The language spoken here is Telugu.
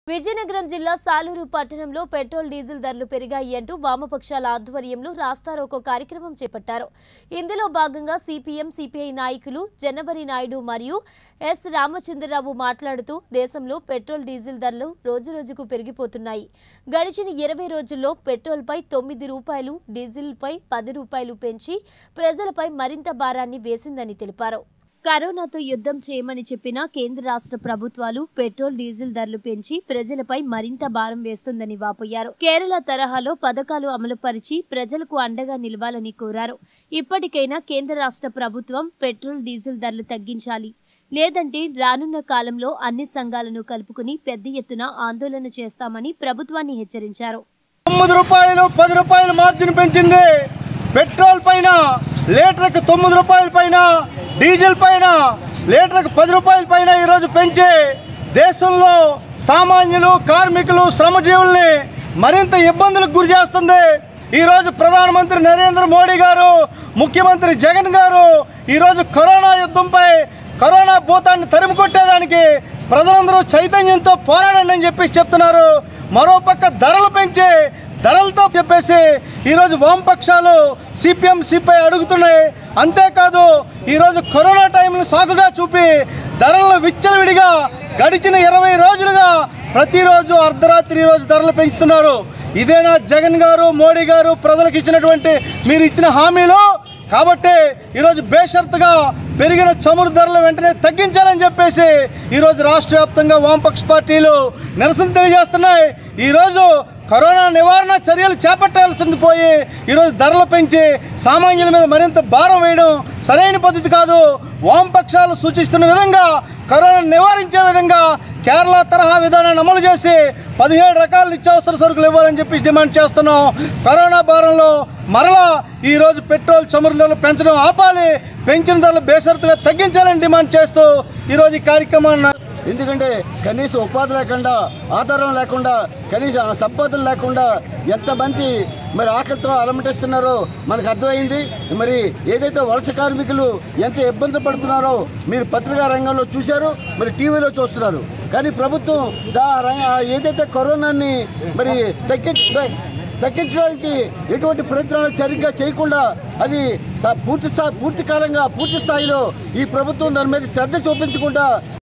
విజయనగరం జిల్లా సాలూరు పట్టణంలో పెట్రోల్ డీజిల్ ధరలు పెరిగాయి అంటూ వామపక్షాల ఆధ్వర్యంలో రాస్తారోకో కార్యక్రమం చేపట్టారు. ఇందులో భాగంగా సిపిఎం సిపిఐ నాయకులు జనవరి నాయుడు మరియు ఎస్ రామచంద్రరావు మాట్లాడుతూ దేశంలో పెట్రోల్ డీజిల్ ధరలు రోజురోజుకు పెరిగిపోతున్నాయి. గడిచిన 20 రోజుల్లో పెట్రోల్ పై 9 రూపాయలు, డీజిల్ పై 10 రూపాయలు పెంచి ప్రజలపై మరింత భారాన్ని వేసిందని తెలిపారు. కరోనాతో యుద్ధం చేయమని చెప్పిన కేంద్ర రాష్ట్ర ప్రభుత్వాలు పెట్రోల్ డీజిల్ ధరలు పెంచి ప్రజలపై మరింత భారం వేస్తుందని వాపోయారు. కేరళ తరహాలో పథకాలు అమలుపరిచి ప్రజలకు అండగా నిలవాలని కోరారు. ఇప్పటికైనా కేంద్ర రాష్ట్ర ప్రభుత్వం పెట్రోల్ డీజిల్ ధరలు తగ్గించాలి, లేదంటే రానున్న కాలంలో అన్ని సంఘాలను కలుపుకుని పెద్ద ఎత్తున ఆందోళన చేస్తామని ప్రభుత్వాన్ని హెచ్చరించారు. 9 రూపాయలు 10 రూపాయలు మార్జిన్ పెంచింది. పెట్రోల్ పైన లీటర్కు 9 రూపాయల పైన, డీజిల్ పైన లీటర్కు 10 రూపాయల పైన ఈరోజు పెంచి దేశంలో సామాన్యులు, కార్మికులు, శ్రమజీవుల్ని మరింత ఇబ్బందులకు గురి చేస్తుంది. ఈరోజు ప్రధానమంత్రి నరేంద్ర మోడీ గారు, ముఖ్యమంత్రి జగన్ గారు ఈరోజు కరోనా యుద్ధంపై, కరోనా భూతాన్ని తరిమి కొట్టేదానికి ప్రజలందరూ చైతన్యంతో పోరాడండి అని చెప్తున్నారు. మరోపక్క ధరలు పెంచి ధరలతో చెప్పేసి ఈరోజు వామపక్షాలు సిపిఎం సిపిఐ అడుగుతున్నాయి. అంతేకాదు ఈరోజు కరోనా టైంను సాకుగా చూపి ధరలను విచ్చలవిడిగా గడిచిన 20 రోజులుగా ప్రతిరోజు అర్ధరాత్రి ఈరోజు ధరలు పెంచుతున్నారు. ఇదేనా జగన్ గారు, మోడీ గారు ప్రజలకు ఇచ్చినటువంటి మీరు ఇచ్చిన హామీలు? కాబట్టి ఈరోజు బేషరతుగా పెరిగిన చమురు ధరలు వెంటనే తగ్గించాలని చెప్పేసి ఈరోజు రాష్ట్ర వ్యాప్తంగా వామపక్ష పార్టీలు నిరసన తెలియజేస్తున్నాయి. ఈరోజు కరోనా నివారణ చర్యలు చేపట్టాల్సింది పోయి ఈరోజు ధరలు పెంచి సామాన్యుల మీద మరింత భారం వేయడం సరైన పద్ధతి కాదు. వామపక్షాలు సూచిస్తున్న విధంగా కరోనా నివారించే విధంగా కేరళ తరహా విధానాన్ని అమలు చేసి 17 రకాల నిత్యావసర సరుకులు ఇవ్వాలని చెప్పి డిమాండ్ చేస్తున్నాం. కరోనా భారంలో మరలా ఈరోజు పెట్రోల్, చమురు ధరలు పెంచడం ఆపాలి, పెంచిన ధరలు బేషరతుగా తగ్గించాలని డిమాండ్ చేస్తూ ఈరోజు ఈ కార్యక్రమాన్ని, ఎందుకంటే కనీస ఉపాధి లేకుండా, ఆధారం లేకుండా, కనీస సంపదలు లేకుండా ఎంతమంది మరి ఆకలితో అలమటిస్తున్నారో మనకు అర్థమైంది. మరి ఏదైతే వలస కార్మికులు ఎంత ఇబ్బంది పడుతున్నారో మీరు పత్రికా రంగంలో చూశారు, మరి టీవీలో చూస్తున్నారు. కానీ ప్రభుత్వం ఏదైతే కరోనాని మరి తగ్గించడానికి ఎటువంటి ప్రయత్నాలు సరిగ్గా చేయకుండా అది పూర్తి స్థాయిలో ఈ ప్రభుత్వం దాని మీద శ్రద్ధ చూపించకుండా